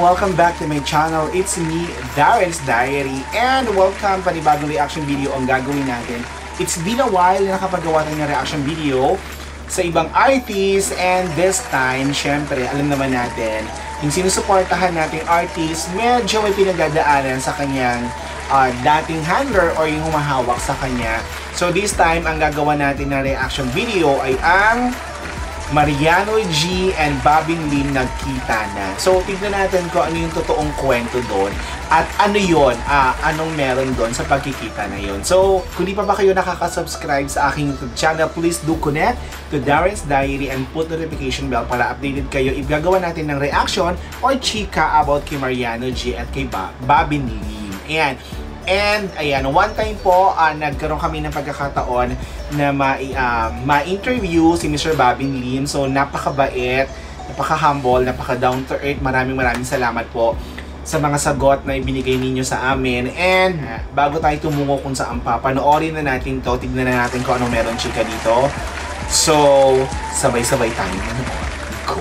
welcome back to my channel. It's me, Darren's Diary, and welcome panibagong reaction video ang gagawin natin. It's been a while na nakapagawa tayo ng reaction video sa ibang artist, and this time, syempre, alam naman natin, yung sinusuportahan nating artist, medyo may pinagdadaanan sa kanyang dating handler or yung humahawak sa kanya. So this time, ang gagawa natin na reaction video ay ang Mariano G and Bobby Lim nagkita na. So, tignan natin kung ano yung totoong kwento doon at ano yun, anong meron doon sa pagkikita na yun. So, kung di pa ba kayo nakaka-subscribe sa aking YouTube channel, please do connect to Darren's Diary and put notification bell para updated kayo if gagawa natin ng reaction or chika about kay Mariano G at kay Bobby Lim. Ayan. And, ayan, one time po, nagkaroon kami ng pagkakataon na ma-interview si Mr. Bobby Lim. So, napakabait, napaka-humble, napaka-down to earth. Maraming salamat po sa mga sagot na ibinigay ninyo sa amin. And, bago tayo tumungo kung saan pa, panoorin na natin to, tignan na natin kung anong meron chika dito. So, sabay-sabay tayo manood. Go!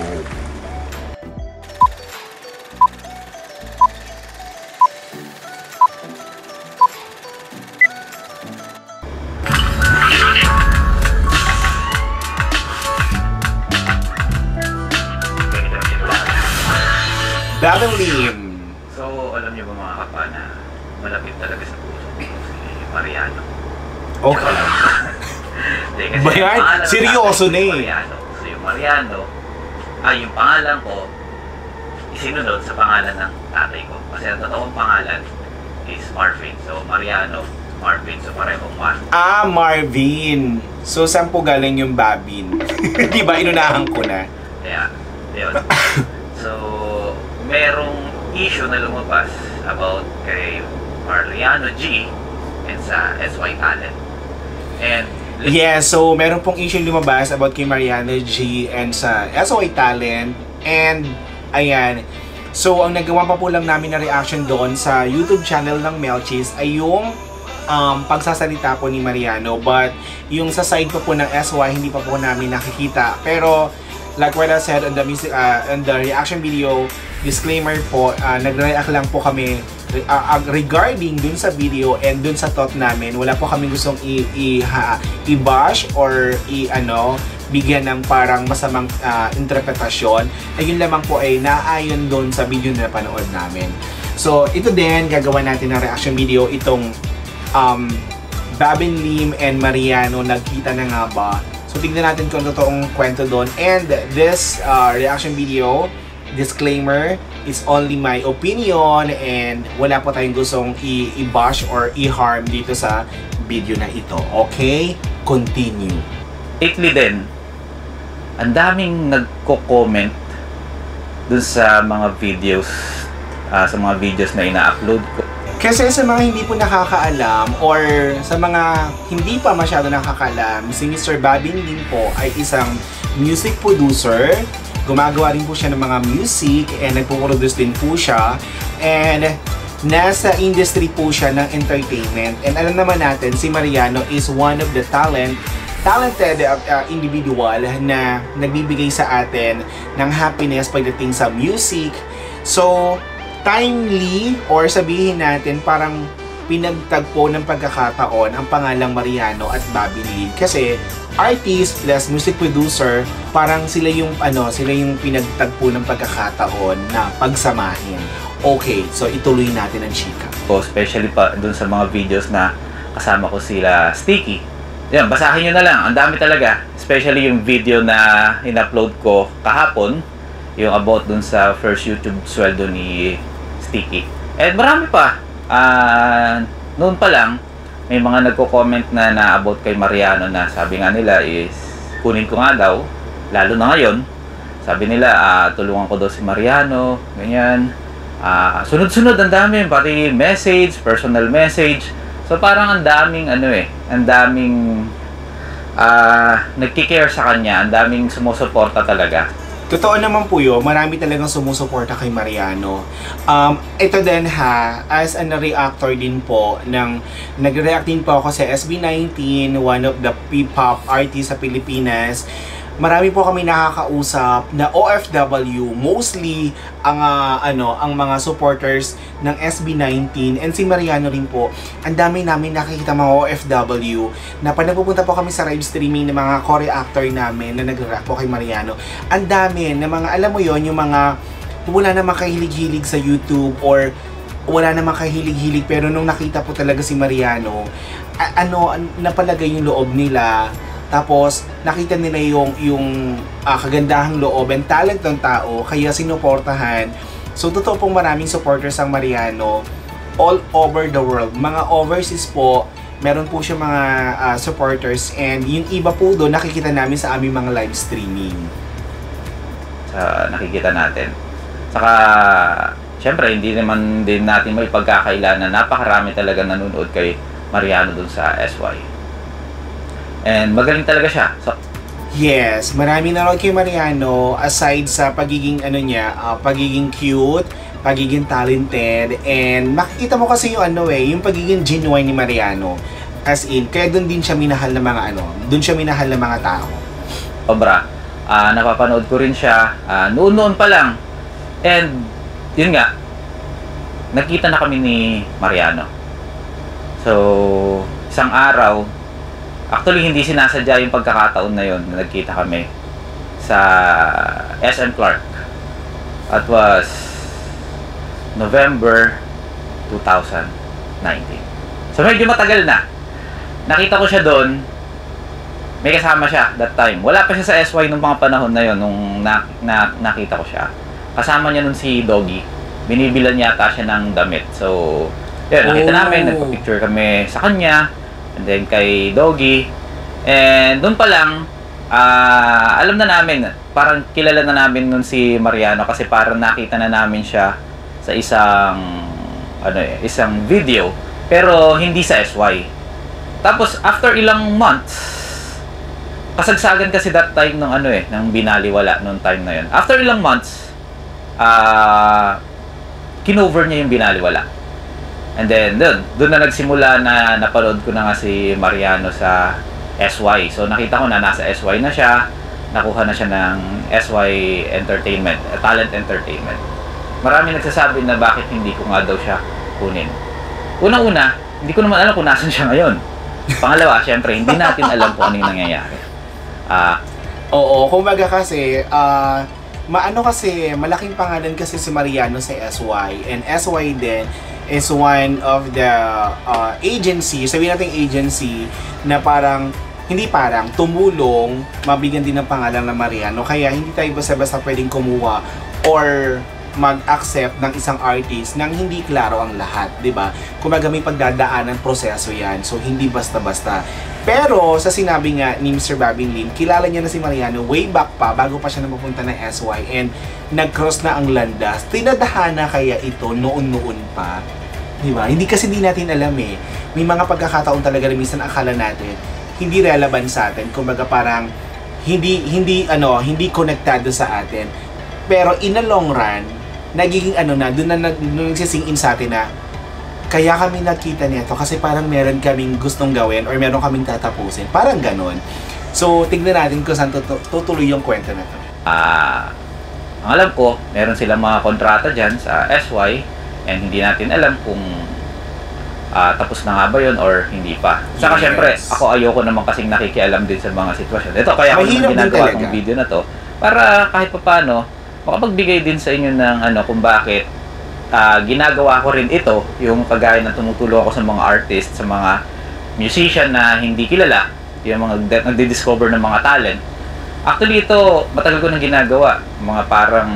Bobby Lim. So, alam niyo ba mga kapa na malapit talaga sa puso si Mariano? Okay. Bayan, seryoso na eh. So, yung Mariano, yung pangalan ko, isinunod sa pangalan ng tatay ko. Kasi ang totoong pangalan is Marvin. So, Mariano, Marvin. So, parehong Mar. Marvin. So, saan po galing yung Babin? Di ba, inunahan ko na? Yeah, yun. So, merong issue na lumabas about kay Mariano G and sa SY Talent. And yeah, so meron pong issue lumabas about kay Mariano G and sa SY Talent. And ayan, so ang nagawa pa po lang namin na reaction doon sa YouTube channel ng Melchis ay yung pagsasalita po ni Mariano. But yung sa side po ng SY hindi pa po namin nakikita. Pero like what I said on the music, on the reaction video, disclaimer po, nag-react lang po kami regarding dun sa video and dun sa thought namin. Wala po kami gustong i-bash or bigyan ng parang masamang interpretasyon. Ayun lamang po ay naayon dun sa video na napanood namin. So, ito din, gagawa natin ng reaction video. Itong Bobby Lim and Mariano, nagkita na nga ba? So, tignan natin kung totoong kwento doon. And this reaction video, disclaimer, is only my opinion and wala po tayong gustong i-bash or i-harm dito sa video na ito. Okay? Continue. lately din, ang daming nagko-comment dun sa mga videos, na ina-upload ko. Kasi sa mga hindi po nakakaalam or sa mga hindi pa masyado nakakaalam, si Mr. Bobby Lim po ay isang music producer. Gumagawa rin po siya ng mga music and nagpo-produce din po siya. And nasa industry po siya ng entertainment. And alam naman natin, si Mariano is one of the talented individual na nagbibigay sa atin ng happiness pagdating sa music. So, timely or sabihin natin parang pinagtagpo ng pagkakataon ang pangalang Mariano at Bobby Lim kasi artist plus music producer, parang sila yung pinagtagpo ng pagkakataon na pagsamahin. Okay, so ituloy natin ang chika. Especially pa dun sa mga videos na kasama ko sila Sticky. Yan, basahin nyo na lang. Ang dami talaga. Especially yung video na in-upload ko kahapon, yung about dun sa first YouTube sweldo ni Sticky. And marami pa. Noon pa lang, may mga nagko-comment na about kay Mariano na sabi nga nila is kunin ko nga daw, lalo na ngayon. Sabi nila, tulungan ko daw si Mariano, ganyan. Sunod-sunod ang dami, pati message, personal message. So parang ang daming ang daming nagki-care sa kanya, ang daming sumusuporta talaga. Totoo naman po yun, marami talagang sumusuporta kay Mariano. Ito din as a reactor din po, nag-react din po ako sa SB19, one of the P-pop artists sa Pilipinas. marami po kami nakakausap na OFW, mostly ang mga supporters ng SB19 and si Mariano rin po. Ang dami namin nakikita mga OFW na pag nagpupunta po kami sa live streaming ng mga core-actor namin na nag-react po kay Mariano, ang dami na mga, alam mo yon, yung mga wala namang kahilig-hilig sa YouTube or wala namang kahilig-hilig, pero nung nakita po talaga si Mariano, napalagay yung loob nila. Tapos nakita nila yung kagandahang loob and talent ng tao, kaya sinuportahan. So totoo pong maraming supporters ang Mariano all over the world. Mga overseas po, meron po siya mga supporters, and yung iba po doon nakikita namin sa aming mga live streaming. Nakikita natin. Saka, syempre, hindi naman din natin may pagkakaila na napakarami talaga nanonood kay Mariano dun sa SY. And magaling talaga siya. So, yes, marami nanonood kay Mariano aside sa pagiging pagiging cute, pagiging talented, and makikita mo kasi yung yung pagiging genuine ni Mariano. As in, kaya doon din siya minahal ng mga doon siya minahal ng mga tao. Sobra. Napapanood ko rin siya noon pa lang. And yun nga, nakita na kami ni Mariano. So, isang araw, actually hindi sinasadya yung pagkakataon na yun na nagkita kami sa SM Clark. It was November 2019. So medyo matagal na. Nakita ko siya doon. May kasama siya that time. Wala pa siya sa SY nung mga panahon na yun nung nakita ko siya. Kasama niya nun si Doggy. Binibilan yata siya ng damit. So, yun, nakita namin, nagpa-picture kami sa kanya, and then kay Doggy. And doon pa lang, alam na namin, parang kilala na namin nun si Mariano kasi parang nakita na namin siya sa isang video, pero hindi sa SY. Tapos, after ilang months, kasagsagan kasi that time ng binaliwala nung time na yun. After ilang months, kinover niya yung binaliwala. And then, doon na nagsimula na napanood ko na nga si Mariano sa SY. So, nakita ko na nasa SY na siya. Nakuha na siya ng SY Entertainment, Talent Entertainment. Marami nagsasabi na bakit hindi ko nga daw siya kunin. Unang-una, hindi ko naman alam kung nasan siya ngayon. Pangalawa, syempre, hindi natin alam kung ano yung nangyayari. Oo, kumbaga kasi, kasi malaking pangalan kasi si Mariano sa SY, and SY din is one of the agency, sabihin natin agency na tumulong mabigyan din ng pangalan ng Mariano, kaya hindi tayo basta-basta pwedeng kumuha or mag-accept ng isang artist nang hindi klaro ang lahat, di ba? Kumbaga may pagdadaanan proseso yan, so hindi basta-basta. Pero sa sinabi nga ni Mr. Bobby Lim, kilala niya na si Mariano way back pa, bago pa siya napupunta ng SY, and nag-cross na ang landas. Tinadhana kaya ito noon-noon pa, di ba? Hindi kasi di natin alam eh. May mga pagkakataon talaga na minsan akala natin hindi relevant sa atin, kumbaga parang hindi konektado sa atin. Pero in the long run, nagiging doon na nagsising in sa atin na kaya kami nakita nito kasi parang meron kaming gustong gawin or meron kaming tatapusin. Parang ganon. So, tignan natin kung saan tutuloy yung kwento na to. Ang alam ko, meron silang mga kontrata dyan sa SY, and hindi natin alam kung tapos na nga ba yun or hindi pa. Saka syempre, ako ayoko naman kasing nakikialam din sa mga sitwasyon. Ito, kaya ako naman ginagawa ng video na to para kahit pa paano, makapagbigay din sa inyo ng kung bakit ginagawa ko rin ito, yung kagaya na tumutulong ako sa mga artist, sa mga musician na hindi kilala, yung mga nagdi-discover ng mga talent. Actually ito, matagal ko nang ginagawa. Mga parang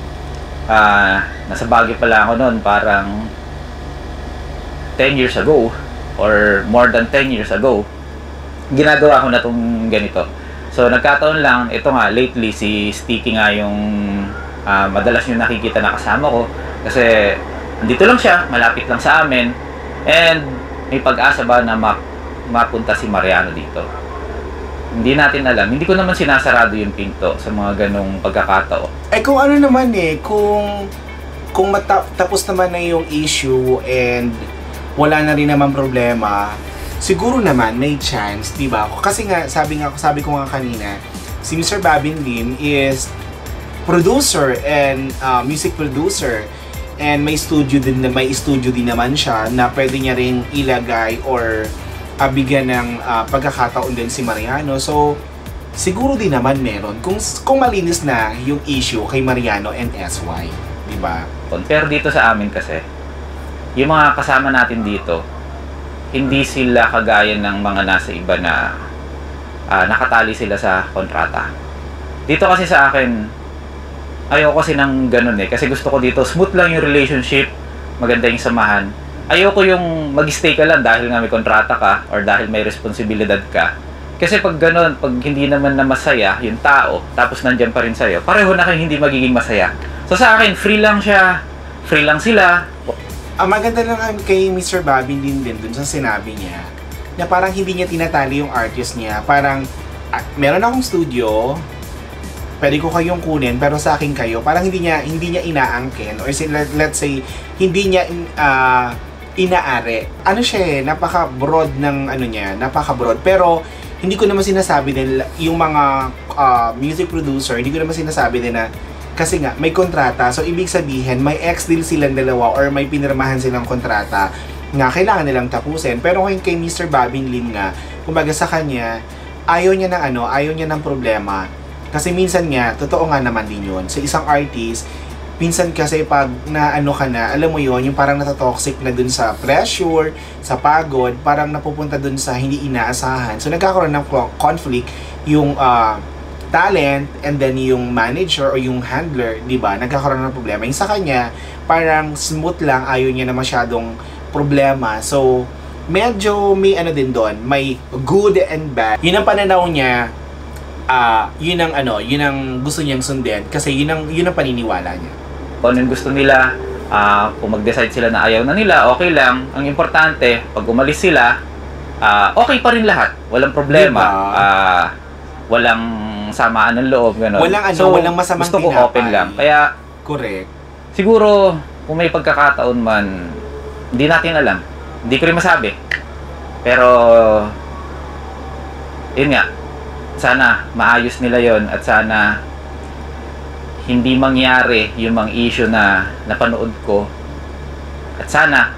nasa Baguio pala ako noon, parang 10 years ago or more than 10 years ago, ginagawa ko na itong ganito. So nagkataon lang, ito nga, lately si Sticky nga yung madalas yung nakikita na kasama ko. Kasi dito lang siya, malapit lang sa amin, and may pag-asa ba na mapunta si Mariano dito. Hindi natin alam. Hindi ko naman sinasarado yung pinto sa mga ganong pagkakataon. Kung ano naman kung tapos naman na yung issue and wala na rin naman problema, siguro naman may chance, 'di ba? Kasi nga sabi ko nga kanina, si Mr. Babin Lim is producer and music producer. And may studio din naman siya na pwede niya ring ilagay or bigyan ng pagkakataon din si Mariano. So siguro din naman meron kung malinis na yung issue kay Mariano and SY, di ba? Pero dito sa amin kasi, yung mga kasama natin dito, hindi sila kagaya ng mga nasa iba na nakatali sila sa kontrata. Dito kasi sa akin, ayoko kasi ng ganun eh. Kasi gusto ko dito, smooth lang yung relationship, maganda yung samahan. Ayoko yung mag-stay ka lang dahil nga may kontrata ka or dahil may responsibilidad ka. Kasi pag ganun, pag hindi naman na masaya yung tao, tapos nandyan pa rin sa'yo, pareho na kayong hindi magiging masaya. So sa akin, free lang siya, free lang sila. Ang maganda lang kay Mr. Babin din dun sa sinabi niya, na parang hindi niya tinatali yung artist niya. Parang, meron akong studio, pwede ko kayong kunin pero sa akin kayo, parang hindi niya inaangkin or let's say hindi niya inaari. Ano siya, napaka-broad ng napaka-broad, pero hindi ko naman sinasabi din yung mga music producer, hindi ko naman sinasabi din na kasi nga may kontrata, so ibig sabihin may ex-deal silang dalawa or may pinirmahan silang kontrata nga kailangan nilang tapusin. Pero kay Mr. Babin Lim nga, kumbaga sa kanya, ayaw niya ng problema. Kasi minsan nga, totoo nga naman din yun. Sa isang artist, minsan kasi pag alam mo yun, yung parang natatoxic na dun sa pressure, sa pagod, parang napupunta dun sa hindi inaasahan. So nagkakaroon ng conflict yung talent and then yung manager o yung handler, di ba? Nagkakaroon ng problema. Yung sa kanya, parang smooth lang, ayaw niya na masyadong problema. So, medyo may din doon, may good and bad. Yun ang pananaw niya. Yun ang gusto niyang sundin kasi yun ang paniniwala niya. Kung ano yung gusto nila, kung mag-decide sila na ayaw na nila, okay lang. Ang importante, pag umalis sila, okay pa rin lahat. Walang problema. Diba? Walang samaan ng loob, gano'n. Walang masamang gusto ko tinapay. open lang. Kaya, correct. Siguro, kung may pagkakataon man, hindi natin alam. Hindi ko rin masabi. Pero, yun nga, sana maayos nila yon at sana hindi mangyari yung mga issue na napanood ko at sana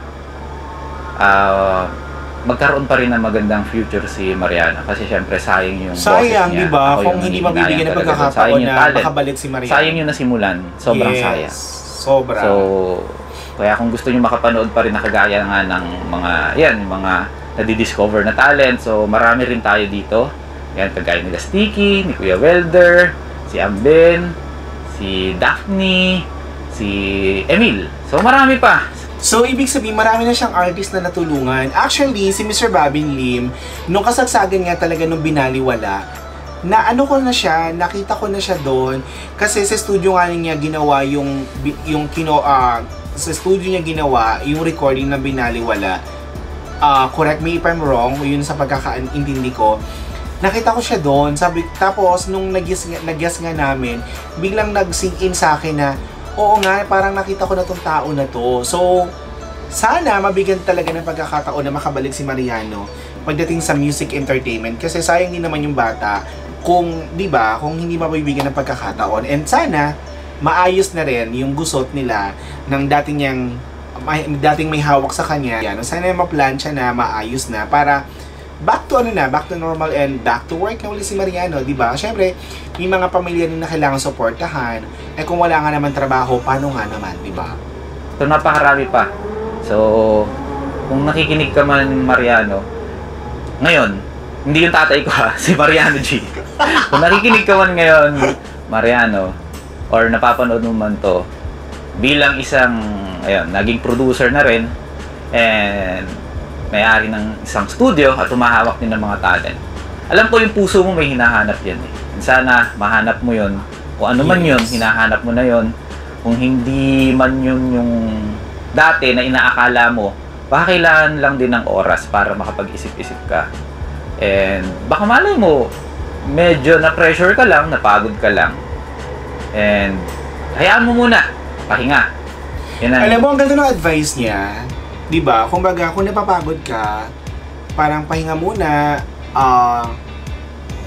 magkaroon pa rin ng magandang future si Mariano kasi syempre sayang yung boses niya. Sayang, di ba? Kung hindi mabibigyan ng pagkakataon na makabalik si Mariano. Sayang yung nasimulan. Sobrang sayang. Sobra. So, kaya kung gusto nyo makapanood pa rin na kagaya nga ng mga nadidiscover na talent, so marami rin tayo dito. Yan, kagaya nila Sticky, ni Kuya Welder, si Amben, si Daphne, si Emil. So, marami pa. So, ibig sabihin, marami na siyang artist na natulungan. Actually, si Mr. Babin Lim, nung kasagsagan nga talaga nung binaliwala, nakita ko na siya doon. Kasi sa studio nga niya ginawa sa studio niya ginawa yung recording na binaliwala. Correct me if I'm wrong, yun sa pagkakaintindi ko. Nakita ko siya doon, tapos nung nag-guess nga namin, biglang nag-sink in sa akin na, oo nga, parang nakita ko na tong tao na to. So, sana mabigyan talaga ng pagkakataon na makabalik si Mariano pagdating sa music entertainment. Kasi sayang din naman yung bata kung hindi mabibigyan ng pagkakataon. And sana, maayos na rin yung gusot nila ng dating may hawak sa kanya. Sana ma-plancha na, maayos na, para back to normal and back to work na ulit si Mariano, di ba? Syempre, may mga pamilya rin na kailangan suportahan. Eh kung wala nga naman trabaho, paano nga naman, di ba? So, napakarami pa. So, kung nakikinig ka man, Mariano, ngayon, hindi yung tatay ko ha, si Mariano G. Kung nakikinig ka man ngayon, Mariano, or napapanood mo man to, bilang isang, naging producer na rin, and may-ari ng isang studio at humahawak din ng mga talent. Alam ko yung puso mo may hinahanap yan eh. Sana mahanap mo yon. Kung ano man yun, hinahanap mo na yon. Kung hindi man yun yung dati na inaakala mo, baka kailangan lang din ng oras para makapag-isip-isip ka. And baka malay mo, medyo na-pressure ka lang, napagod ka lang. And hayaan mo muna, pahinga. Alam mo, ang ganda ng advice niya. Diba? Kumbaga, kung napapagod ka, parang pahinga muna,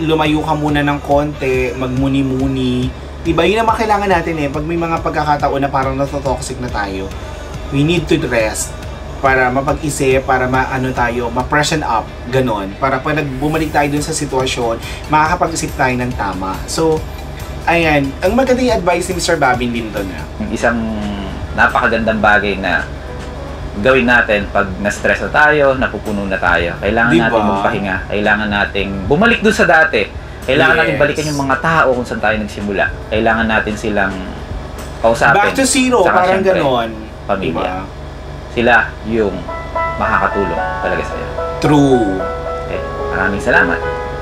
lumayo ka muna ng konti, magmuni-muni. Diba? Yun naman kailangan natin eh. Pag may mga pagkakataon na parang natotoxic na tayo, we need to rest para mapag-isip, para ma-freshen up, ganon. Para pag bumalik tayo dun sa sitwasyon, makakapag-isip tayo ng tama. So, ayan, ang magandang advice ni Mr. Babin Lindon na. Isang napakagandang bagay na gawin natin pag na-stress na tayo, napupuno na tayo. Kailangan Diba? natin magpahinga. Kailangan nating bumalik dun sa dati. Kailangan natin balikan yung mga tao kung saan tayo nagsimula. Kailangan natin silang kausapin. Back to zero, Saka parang syempre, ganon. pamilya. Diba? Sila yung makakatulong talaga sa'yo. True. Okay. Maraming salamat.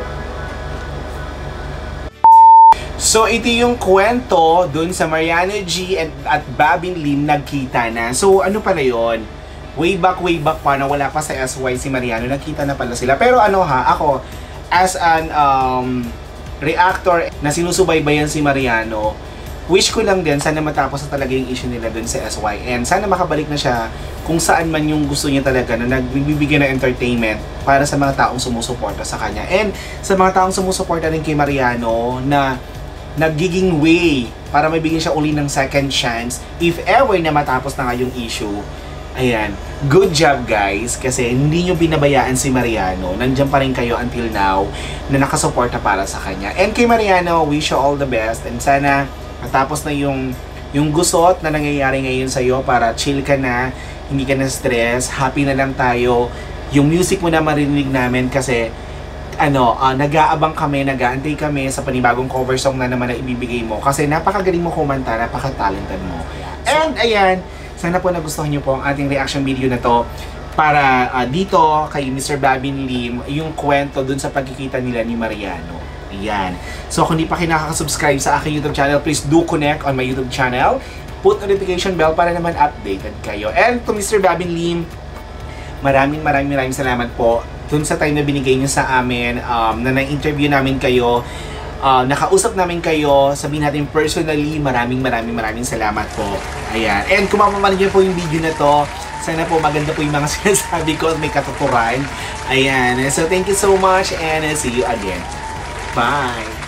So, ito yung kwento dun sa Mariano G at Babin Lim nagkita na. So, ano pa na yun? Way back pa na wala pa sa SY si Mariano, nagkita na pala sila. Pero ako, as an reactor na sinusubaybayan si Mariano, wish ko lang din, sana matapos na talaga yung issue nila dun sa SY. And sana makabalik na siya kung saan man yung gusto niya talaga na nagbibigay ng entertainment para sa mga taong sumusuporta sa kanya. And sa mga taong sumusuporta rin kay Mariano na nagiging way para mabigyan siya uli ng second chance if ever na matapos na nga yung issue. Ayan, good job guys kasi hindi nyo binabayaan si Mariano. Nandiyan pa rin kayo until now na nakasuporta para sa kanya. And kay Mariano, wish you all the best and sana matapos na yung gusot na nangyayari ngayon sa'yo para chill ka na, hindi ka na stress, happy na lang tayo. Yung music mo na marinig namin kasi nag-aabang kami, nag-aantay kami sa panibagong cover song na naman na ibibigay mo kasi napakagaling mo kumanta, napaka-talented mo. And ayan, sana po nagustuhan niyo po ang ating reaction video na to para dito kay Mr. Babin Lim, yung kwento dun sa pagkikita nila ni Mariano. Ayan. So kung di pa kayo nakaka-subscribe sa aking YouTube channel, please do connect on my YouTube channel. Put notification bell para naman updated kayo. And to Mr. Babin Lim, maraming salamat po dun sa time na binigay niyo sa amin, na na-interview namin kayo, nakausap namin kayo, sabihin natin personally, maraming salamat po. Ayan. And kung mapapanood niyo po yung video na to, sana po maganda po yung mga sinasabi ko at may katuturan. Ayan. So thank you so much and see you again. Bye!